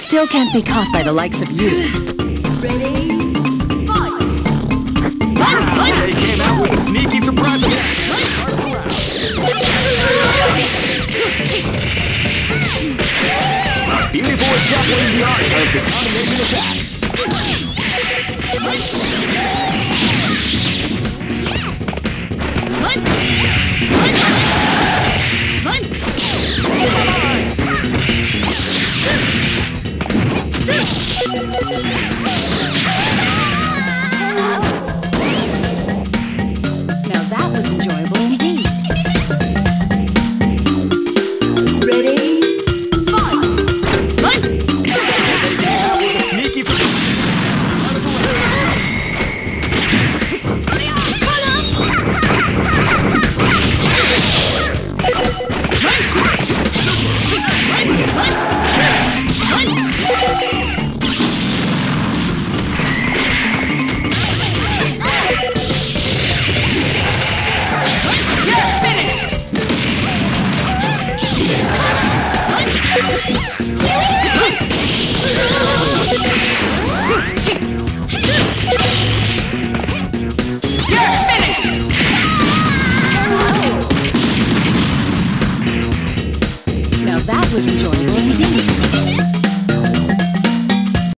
still can't be caught by the likes of you. Ready? Fight! They came out with a sneaky surprise attack. Beautiful juggling the art of the combination attack.